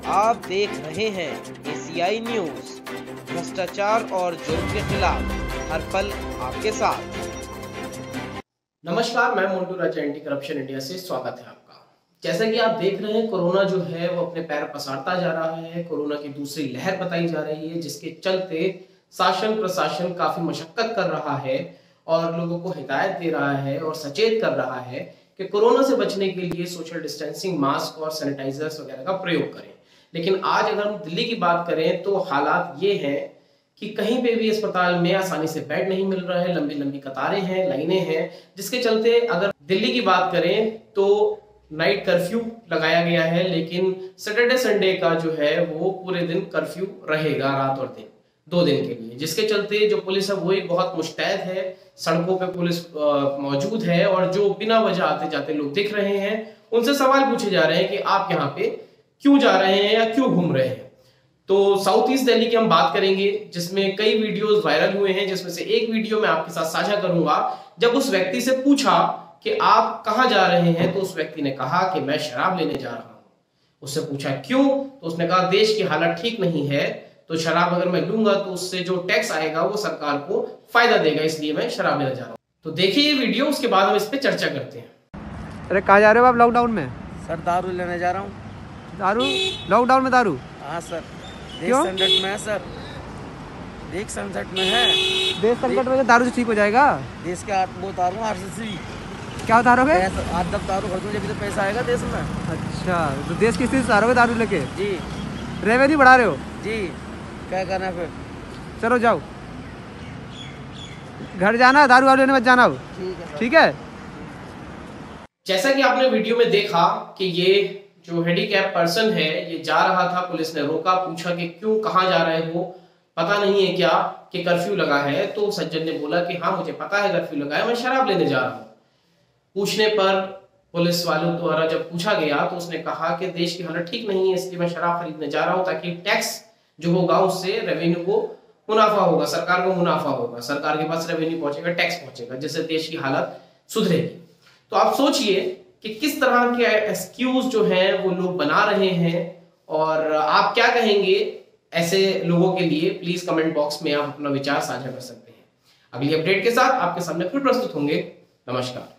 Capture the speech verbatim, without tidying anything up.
आप देख रहे हैं एशियाई न्यूज, भ्रष्टाचार और जुर्म के खिलाफ हर पल आपके साथ। नमस्कार, मैं Montu Raja anti corruption India से स्वागत है आपका। जैसा कि आप देख रहे हैं, कोरोना जो है वो अपने पैर पसारता जा रहा है। कोरोना की दूसरी लहर बताई जा रही है, जिसके चलते शासन प्रशासन काफी मशक्कत कर रहा है और लोगों को हिदायत दे रहा है और सचेत कर रहा है कि कोरोना से बचने के लिए सोशल डिस्टेंसिंग, मास्क और सैनिटाइजर्स वगैरह का प्रयोग करें। लेकिन आज अगर हम दिल्ली की बात करें तो हालात ये हैं कि कहीं पे भी अस्पताल में आसानी से बेड नहीं मिल रहा है, लंबी लंबी कतारें हैं, लाइनें हैं, जिसके चलते अगर दिल्ली की बात करें तो नाइट कर्फ्यू लगाया गया है। लेकिन सैटरडे संडे का जो है वो पूरे दिन कर्फ्यू रहेगा, रात और दिन, दो दिन के लिए, जिसके चलते जो पुलिस है वही बहुत मुस्तैद है। सड़कों पे पुलिस मौजूद है और जो बिना वजह आते जाते लोग दिख रहे हैं, उनसे सवाल पूछे जा रहे हैं कि आप यहाँ पे क्यों जा रहे हैं या क्यों घूम रहे हैं। तो साउथ ईस्ट दिल्ली की हम बात करेंगे, जिसमें कई वीडियोस वायरल हुए हैं, जिसमें से एक वीडियो मैं आपके साथ साझा करूंगा। जब उस व्यक्ति से पूछा कि आप कहां जा रहे हैं, तो उस व्यक्ति ने कहा कि मैं शराब लेने जा रहा हूं। उससे पूछा क्यों, तो उसने कहा देश की हालत ठीक नहीं है, तो शराब अगर मैं लूंगा तो उससे जो टैक्स आएगा वो सरकार को फायदा देगा, इसलिए मैं शराब लेने जा रहा हूँ। तो देखिए ये वीडियो, उसके बाद हम इस पे चर्चा करते हैं। अरे कहाँ जा रहे हो आप लॉकडाउन में? सर दारू लेने जा रहा हूँ। दारू? लॉकडाउन में दारू? हाँ सर, देश क्यों? संकट में है सर, देश संकट में है। देश संकट में दारू से ठीक हो जाएगा? देश के हाथ वो उतारूँ आरसीसी। क्या उतारोगे? आज तक दारू खरीदूँ जब तो पैसा आएगा देश में। अच्छा, तो देश की स्थिति उतारोगे दारू लेके? जी। रेवेन्यू बढ़ा रहे हो? जी, क्या करना फिर? चलो जाओ, घर जाना, दारू वारू लेने मत जाना। ठीक है, ठीक है। जैसा कि आपने वीडियो में देखा कि ये जो हैंडीकैप पर्सन है ये जा रहा था, पुलिस ने रोका, पूछा कि क्यों, कहाँ जा रहे हो, पता नहीं है क्या कि कर्फ्यू लगा है? तो सज्जन ने बोला कि हाँ मुझे पता है कर्फ्यू लगा है, मैं शराब लेने जा रहा हूँ। पूछने पर पुलिस वालों द्वारा जब पूछा गया तो उसने कहा कि देश की हालत ठीक नहीं है, इसलिए मैं शराब खरीदने जा रहा हूँ, ताकि टैक्स जो होगा उससे रेवेन्यू को मुनाफा होगा, सरकार को मुनाफा होगा, सरकार के पास रेवेन्यू पहुंचेगा, टैक्स पहुंचेगा, जिससे देश की हालत सुधरेगी। तो आप सोचिए कि किस तरह के एक्सक्यूज जो हैं वो लोग बना रहे हैं, और आप क्या कहेंगे ऐसे लोगों के लिए? प्लीज कमेंट बॉक्स में आप अपना विचार साझा कर सकते हैं। अगली अपडेट के साथ आपके सामने फिर प्रस्तुत होंगे। नमस्कार।